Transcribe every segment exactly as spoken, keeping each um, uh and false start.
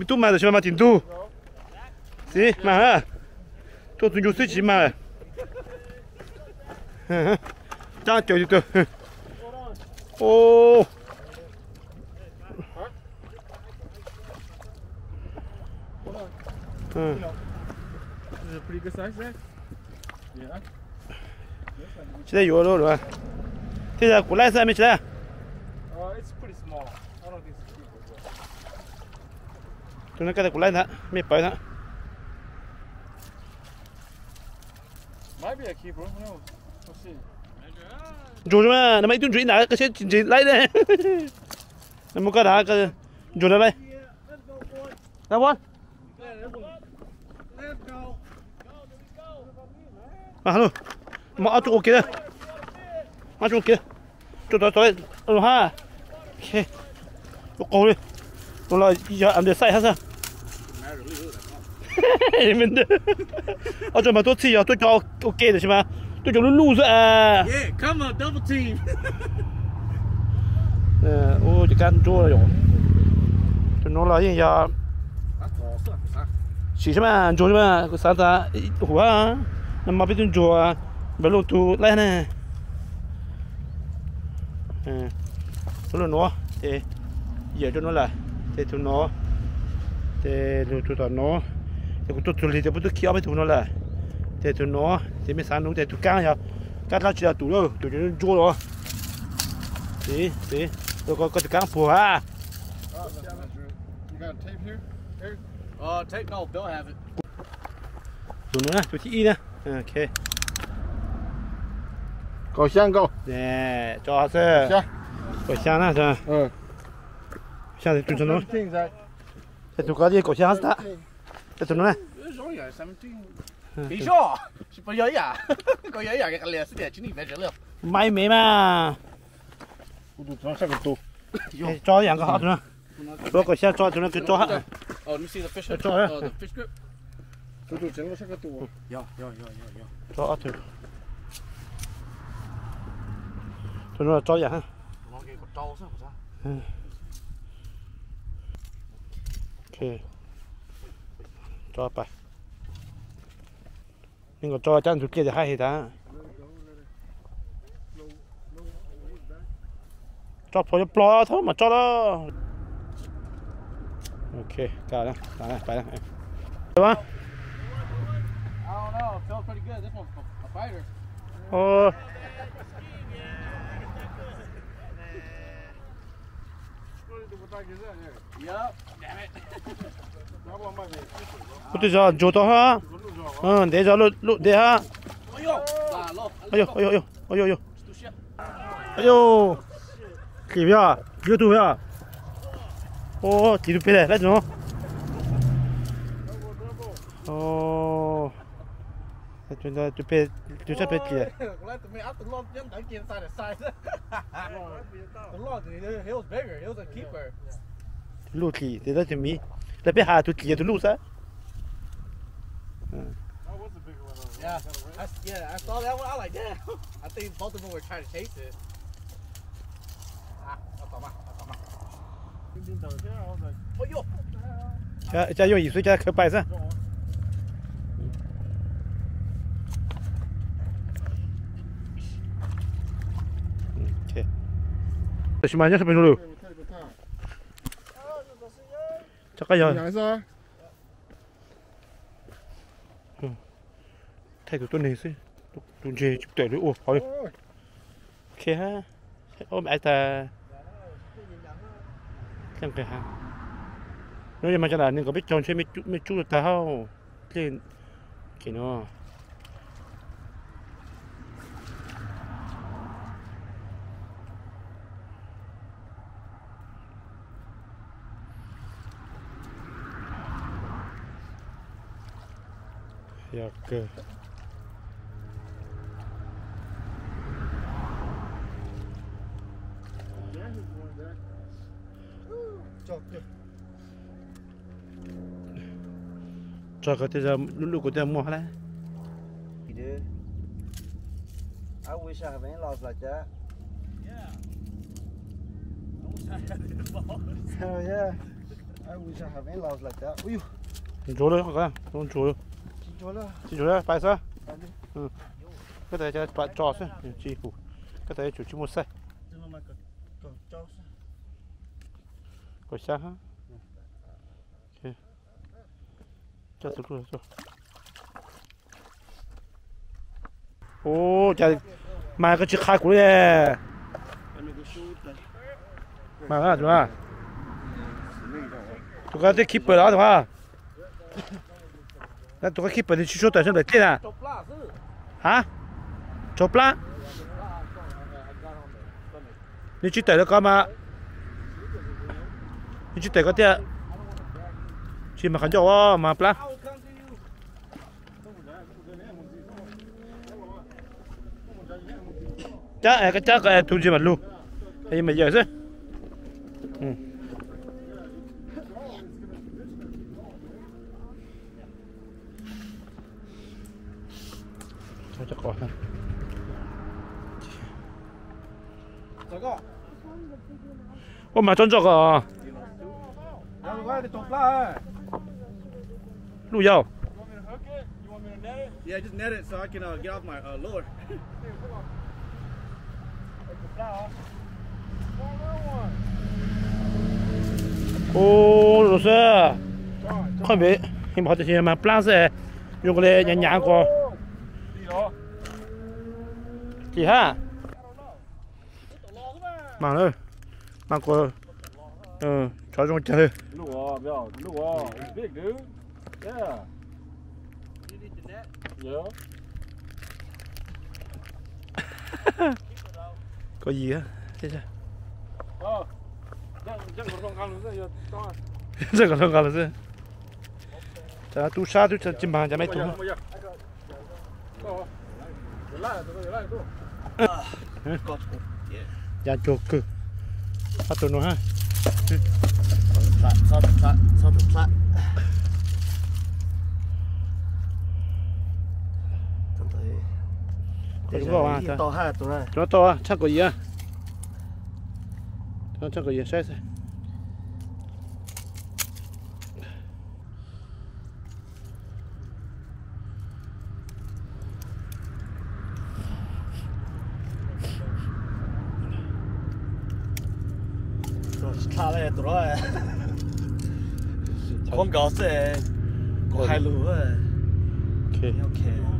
tu mà rồi mà tiền tu gì mà ha tôi tôi dùng gì mà cha chơi đi tôi ô chỉ đây rồi rồi thế là của lại sao mới chỉ đây tôi nói cái này của lại nữa mấy bảy nữa rồi mà nó mấy tuần chuyện nào cái chuyện chuyện lấy đây nó mua cái đó cái rồi đây nào con à hello mà ở chỗ kia ở chỗ kia chỗ đó chỗ đó ha ok chỗ cô đi tôi là giờ ăn được sai hết sao mình ở chỗ mà tôi chỉ tôi cho ok được chứ mà tôi cho nó lose à yeah come on double team ô chỉ cần chỗ rồi tôi nói là gì giờ chỉ mà chỗ mà cái sao ta hoa nằm mà biết chỗ bây giờ tôi lấy này tôi nói nó thì giờ tôi nói là thì tôi nói thì tôi tôi nói thì tôi tôi thì tôi tôi kia với tôi nói là thì tôi nói thì mấy sáng lúc thì tôi căng nhở cắt lá chỉ là tủ rồi tủ nó chua rồi thì thì tôi có có tôi căng phù ha uh take no they'll have it tôi nói tôi chỉ nè ok cầu香够 nè cho xe cầu香nè cho ừ 香thì tôi nói thì tôi có gì cầu香hết thì tôi nói Be sure. Có giấy à? Có giấy à? Cái lẻ sẽ chỉ đi về rồi. may mày mà tôi cho sang cái tủ choอย่างก็好nữa rồi cầu香cho tôi nói cái cho hết Oh, let me see the fish. Cho hết. Oh, the fish grip. tôi tôi chẳng có sang cái tủ Yo, yo, yo, yo, yo. cho hết tôi nói choอย่างha Nó cái con trâu sao sao? ok choไปnhưng mà cho chân tụi kia thì hay thì ta cho phơi cho plo thôi mà cho đó ok cả đó cả đó phải đó được không I don't know. It felt pretty good. This one's a fighter. ờ Yep. Damn it. 그때 저 저도 하 어, 내 저로 내 하 Ôi yo. À, lo. 아유 아유 아유 아유 아유 아유 기비야 유튜브야 오 뒤로 빼래 라지 너 어 chúng ta chúng ta chúng ta biết gì Let me out the long jump down inside the side. The long, he was bigger. He was a keeper. lũ kỳ thì đó thì mi là biết hà tụi kỳ tụi lũ sao Yeah, I, yeah, I saw that one. I was like, damn. I think both of them were trying to chase it. Ah, that's all mine. Oh yo. cha cha dùng gì suy cha khởi bài sao ok tôi xin mời nhé bên lũ chắc cái giờ thay tụi tôi này xí tụi gì chụp tệ nữa ủa hỏi ok ha ôm ai ta chẳng cái ha nếu như mà cho là nên có biết chọn chơi mấy chút mấy chút ta hao lên cái nó ya ke cho cái giờ lũ của tôi mua hết đấy. I wish I have in-laws like that. Yeah. I wish I had it involved. Oh yeah. I wish I have in-laws like that. Ui, 你做了，我看，弄做了， chín chỗ đó. 记住了，白色， Đây đi. 嗯，cái này cho bạn trò xem, chi phủ, cái này chủ chỉ một xe, Chứ nó mà cực cực cho. có xa ha, ok, cho tụi tôi cho, ô, chả, mà cái chiếc khai của này, mà cái gì mà, tụi cái cái keeper đó đúng không?那这个 keeper 你去说短信的对啊？啊？做 plan？ 你去逮了干嘛？你去逮个店？去嘛看叫我嘛 plan？ chắc cái chắc cái tu gì mà luôn? Cái mà giờ chứ? Ừ. Cho chắc có ha. Ô mà chọn cho cái. Lu dao. Yeah, just net it so I can uh, get off my uh, lure. Ô, rồi sao? Không biết, nhưng mà họ chỉ mà plan sẽ dùng cái này nhẹ nhàng qua. Chị ha? Mà nữa, mà qua, ừ, cho chúng chơi. Look, oh, Bill. Look, oh, it's big, dude. Yeah. You need the net? Yeah. Có gì á? Thế sao? Oh. Chắc chắc còn không ăn nữa rồi, to. Chắc còn không ăn nữa. Chả tu sa tu chim hàng chả mấy tu. Dạ chuột cơ. Bắt tụi nó ha. Sao sao sao sao chụp sát. Có đúng không à? To ha tụi này. Nó to à? Chắc có gì á? Nó chắc có gì sai sai. Thả lại tụi nó. Không có sẽ có hai lúa. Ok. Ok.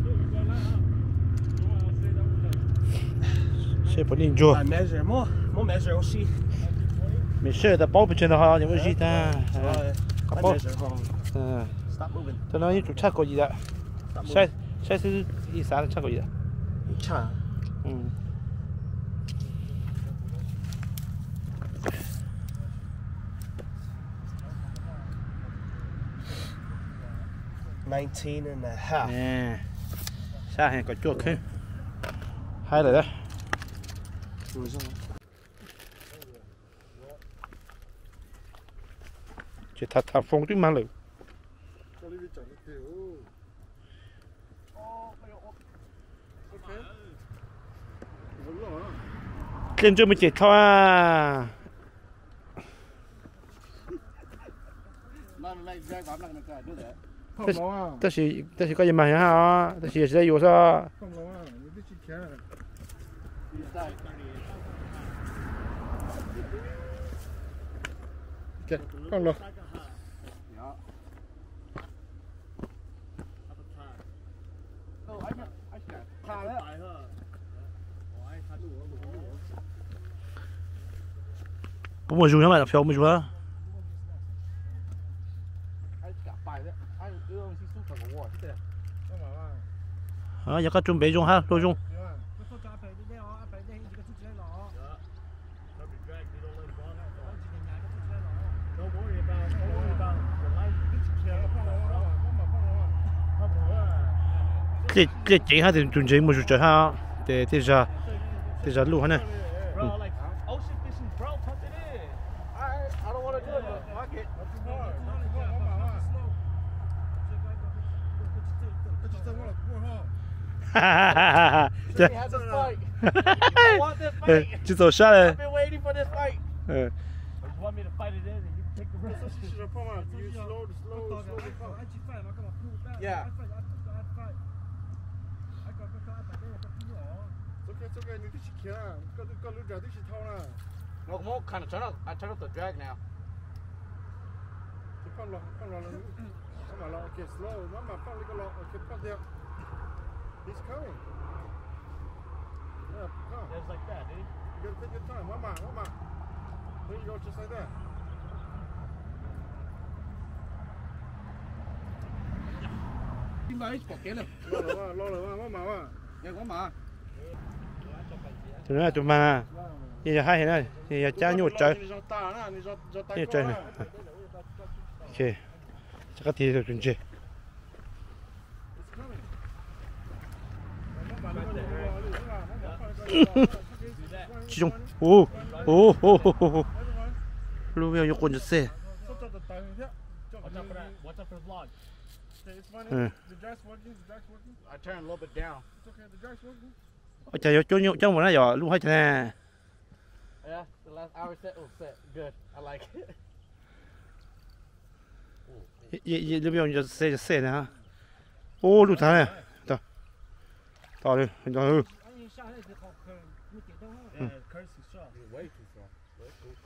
Sẽ bỏ lên chùa. I measure more, more measure aussi. Mình sẽ đã bảo bên trên đó những cái gì ta. I measure home. À. Stop moving. Tao nói những chắc có gì đó. Sai sai是意思啊，chắc có gì đó. Chả. Ừ. nineteen and a half. Nè. Xa hàng có chuột hết. Hai rồi đó. Chỉ thật thật phong tuyết mang lửa. Lên cho mình chỉ thôi à. Tất sĩ tất sĩ có gì mà hả? Tất sĩ sẽ vô sao? Okay, không được. Bố mà dùng nó mà là phiếu mới dùng á. À, giờ các chuẩn bị dùng ha, tôi dùng. Cái cái chỉ ha thì tuần chỉ một chút chơi ha, để để ra để ra lưu ha nè. Just so shot it. I've been waiting for this fight. Uh, You want me to fight it in? Yeah. No, more kind of turn up. I turn up the drag now. Okay, slow. Mama, probably go okay, put there. He's coming. Yeah, come. Just like that, dude. You gotta take your time. Mama, mama. There you go, just like that. Lo rồi, va, lo rồi, va, mama, va. Nghe quá mà. tụi nó tụi mà bây giờ hai này bây giờ cha nhột trời nhột trời này ok chắc cái gì rồi chuẩn chị chỉ trong ô ô ô ô lúc bây giờ nhột quần xe What's up for the vlog? It's funny. Ừ. The drag's working, the drag's working. I turn a little bit down. It's okay, the drag's working. ở trời chỗ nhột trong một nó giờ lúc hết nè Yeah, the last hour set was set. Good. I like it. vậy lúc bây giờ xe xe nè ha ô lúc tháng này đó đó đi đó ừ Yeah, Curtis is strong. You're way too strong. Way too.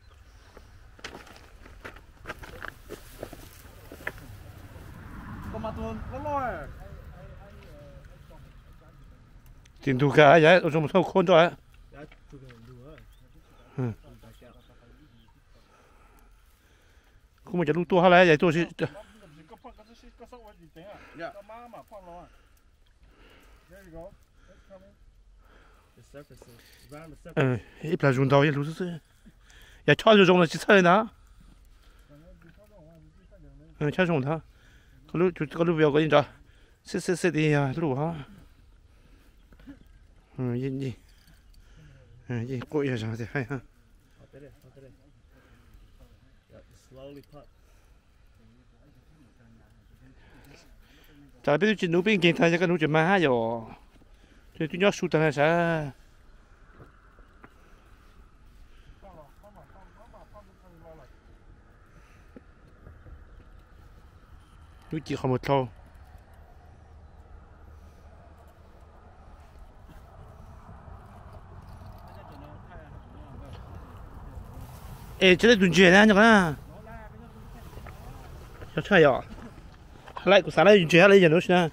Come on, Tuấn. Come on. tiền thu cả vậy ở trong một thau khôn rồi không màจะรู้ตัวเท่าไหร่ใหญ่ตัวสิ Yeah. There you go. It's coming. The surface is round the 嗯 surface. 一般用到也รู้สึก也超就中了几次呢嗯超中它个路就个路标个你知是是是的呀路哈嗯一一嗯一过一上的还哈 Out there, out there. Yeah, slowly pop. 在边度路边见睇只个路就买下哟最主要输得来噻路几好么头诶这里蹲住呢这个呢要菜哟 lại của sáng nay chuyển lại giờ nữa nè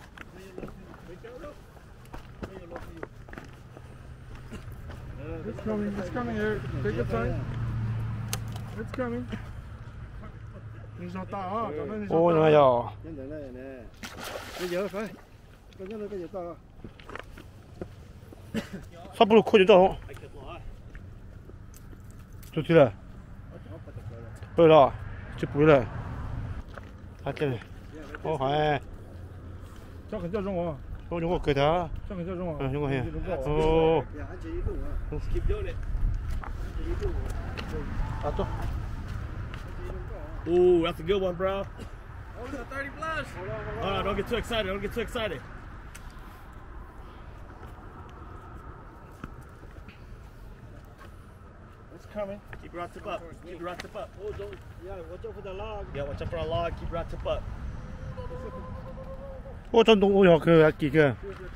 It's coming, it's coming here. Take your time. It's coming. Đi gió to á, cảm ơn đi gió ô to. nó giờ Nhân đây này nè. Bây giờ phải. Bây giờ bây giờ to. sắp bulu khô chưa tốt chưa là rồi đó chụp bulu rồi à cái này ô hay Cho cái cho trong à. ô chúng có cười đó Cho cái cho trong ừ à. chúng có hiểu ô Keep doing it. à tốt Ooh, that's a good one, bro. Oh, we got thirty plus. Hold on, don't get too excited. Don't get too excited. It's coming. Keep your right tip up. Keep your right tip up. Oh, don't. Yeah, watch out for the log. Yeah, watch out for a log. Keep your right tip up. ô trong đông ô nhỏ cười kỳ kìa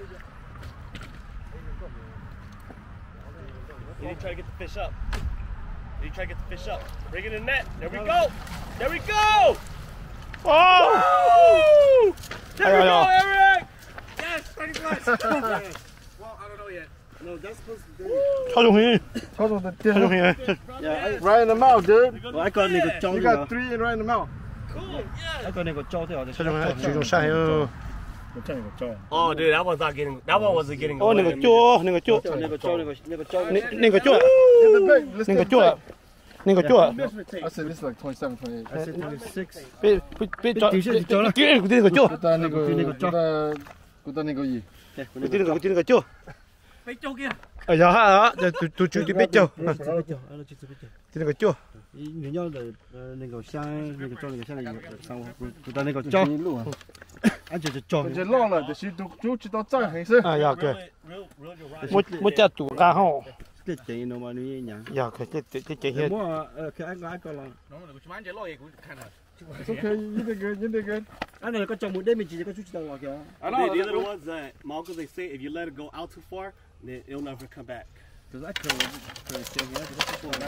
You need to try to get the fish up. You need to try to get the fish up. Bring it in net. There we go. There we go. ô There we go, Eric. Yes, thirty plus. Well, I don't know yet. No, that's supposed to be. 超中hình Hold on, the 超trung hình Yeah, right in the mouth, dude. I got nigga You got three in right in the mouth. Cool. Yeah. I got nigga jaw there. 超中hình chú trung sai ơ Oh, dude, that one's not getting. That one wasn't getting. ô away. nigga chua nigga chua Nigga jaw, nigga, nigga jaw. nigga chua nigga chua nigga chua I said this is like twenty-seven, twenty-eight. I said twenty-six. biết biết biết cho kia của tiên nigga chua Kuta nigga, kuta, kuta nigga gì? của tiên nigga của tiên nigga chua Big Joe kia. ở giờ ha đó tụi tụi chú đi biết chưa tiên nigga chua 你要的呃那个香那个装那个香那个上古代那个装，俺就是装。这老了，就是都就知道长黑色。 à dạ kìa Real, real, real, một một chả tủ cá hậu cái chuyện nó mà nuôi nhá. giờ cái cái cái cái Cái hiện mua cái anh gái coi là. No, no, which man, Jello, you kind of. It's okay. You did good. You did good. Anh này có chồng một đêm mình chỉ có chút đầu kìa. I know. These are the ones that Malcolm they say if you let it go out too far, then it'll never come back. Từ đó thường thường xem nhá, từ đó có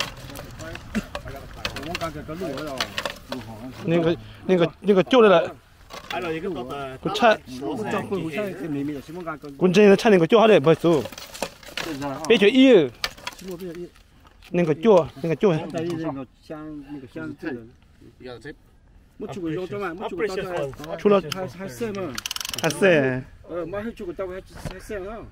I muốn càng cái lúa rồi. nên cái nên cái nên cái chỗ này là I know you can go the. cái cha Cũng trong cũng sai cái mì mì là chỉ muốn càng cái. quân trên nó cha nên cái chỗ họ để bớt số bây giờ y Chỉ muốn bây giờ nên cái chỗ nên cái chỗ đây đây nó sang cái sang cái. You got a tip? Một chút cái cho mà, một chút cái tao. chú là Hai hai xe mà. à xe Ờ, mà hai chút cái tao hai hai xe đó.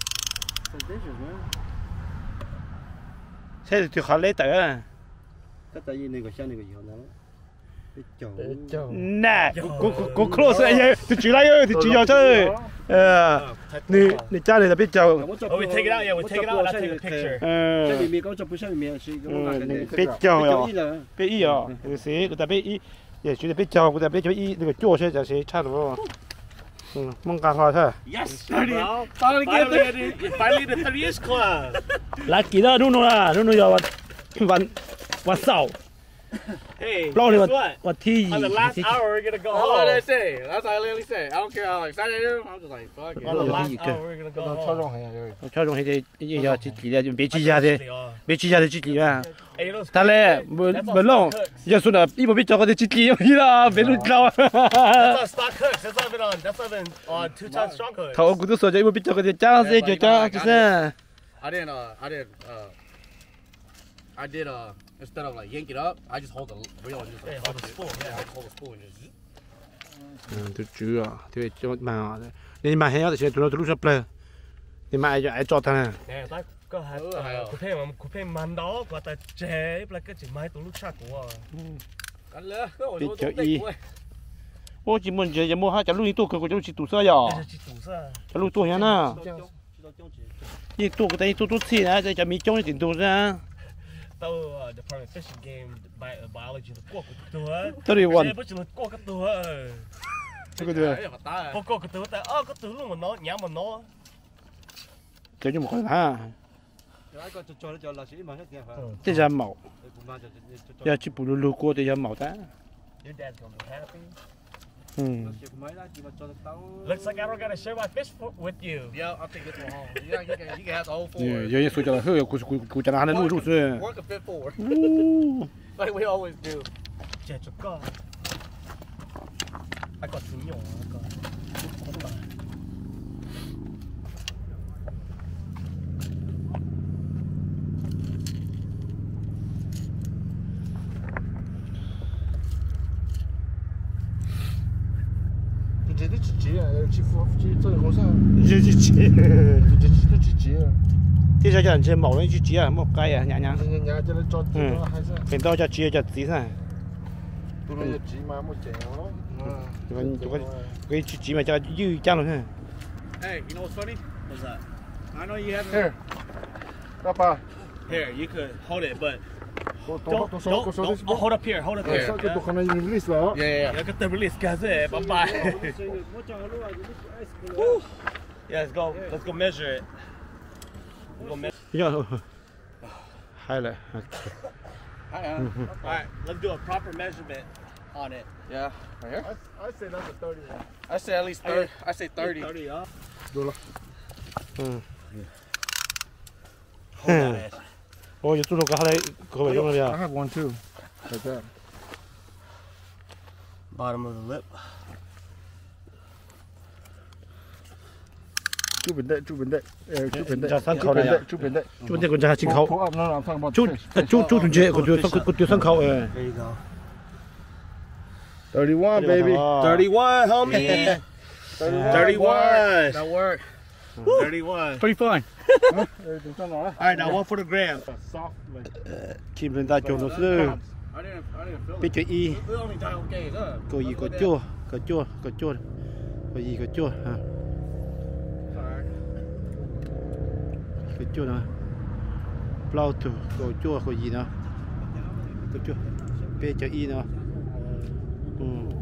xe thì khó lấy tới à Cái tại vì này cái xe này cái gì nó. Cái chậu. nè cô cô cô close ấy thì chỉ lại ơi thì chỉ vào chơi ờ nè nè cha này là biết chào Oh, we take it out. Yeah, we take it out. I'll take a picture. ờ Cái mì mì có cho bữa sáng mì chỉ có một cái. biết chào Cái rồi gì là biết y à cái gì người ta biết y也觉得别教，我在别教一那个教学这些差不多。嗯，蒙干好噻。 Yes, bro. Finally, finally, finally the thirty-ish club. 来，记得弄弄啦，弄弄要我玩玩扫， Hey, 老 guess 的 what? 我我提 On the last hour, we're gonna go That's what they home. say. That's what I literally say. I don't care how excited I am. I'm just like, fuck it. On the last Yeah. hour, we're gonna go 超 home. 重很呀， 我挑中那些也要积极的，就别积下的， Oh. 别积下的积极啊。 Hey, you know, 他嘞，不不弄，要说的，一不别找个的积极，你啦，别弄知道啊。 that's on stock hooks. That's not been on. That's not been on two ton strong hooks. 头骨头说着，一不别找个的加些就加就是。 I didn't, uh, I didn't, uh, I did, uh, instead of like yank it up, I just hold the reel and just Hey, like hold hold the the spoon. Yeah, Yeah. I hold the spoon and just. 嗯，都主啊，对，就蛮好的。你买黑要的钱，都都路上不，你买就爱找他呢。 Nè, tao có hạt Ừ, hay củ phê mà củ phê mặn đó của ta chế là cái chỉ mai tụi lúc sát của. Cắn lửa, cái ổ Bị chỗ chở tụng y. tịch của. 我只问这，也没哈，假如你多个，我就去堵塞呀。 Đây là chỉ tủ ra. 假如多些呢，你多个等于多多钱啊，再加米种一点多噻。 Tao ở Department of Fishing Game bi- biology là quốc của tụi á. 这里 Chế 问， bất chừng là quốc cái tụi á. 这个对， Đấy là ta à. Có quốc cái tụi ta, ơ cái tụi luôn mà nó nhả mà nó. 这就没可能啊， Cái con cho cho là chỉ mà hết tiền phải. 这些毛 Cũng mà cho cho 要去补噜噜过这些毛的。 Your dad's gonna be happy. 嗯， chỉ mấy đó chỉ mà cho tao. Looks like I don't gotta share my fish for, with you. Yeah, I'll take this one home. You, got, you, can, you can have the whole 有 four. 有人说叫他后，估估估叫他还能录入是。 Work a fit four. 呜， Like we always do. Chè chục con. Ai còn thứ nhỏ con. Cũng là. Chị đi chị chị à, chị phụ chị做红色， 这这这， chị chị都chị chị啊， 这些叫人这毛人去接啊，莫改啊，娘娘。 人人家这里做做还是， 平刀叫接叫接噻， 不能急嘛，没钱哦。 这个这个可以去接嘛，叫又加了噻。 Hey, you know what's funny? What's that? I know you haven't. Here，爸爸， Here, you could hold it, but 多 don't 多多少 don't 多少 don't 的， oh, hold up here, hold up here. 少个不可能 release 了。 Yeah, yeah, Yeah, get the release, guys. Bye bye. Yeah, let's go. Let's go measure it. We'll go measure. 要，嗨了。 yeah. All right, let's do a proper measurement on it. Yeah. Right here? I I say that's a thirty. I say at least thirty. I say thirty. Thirty, huh? 嗯， Hold that ass. 我有做了个还来各位用了 I 呀。 have one too, like that. Bottom of the lip. 猪本袋，猪本袋，呃，猪本袋， 叫三猪本袋口的呀， 猪本袋。 就这个叫进口， Pull up, no, no, I'm talking about 就 the fish. 就就中间，我就上我就上口哎。 There you go. Thirty-one, baby. Thirty-one, homie. Thirty-one. That work. Thirty-one. Pretty fine。 Everything's done all right. All right, now one for the gram. Soft, like 基本大众都是 I didn't, I didn't feel 比 it. 较一 We only down games, huh? 个一个脚个脚个脚个一个脚啊， Alright. 个脚呢，不老土个脚个一呢，个脚比较一呢，嗯。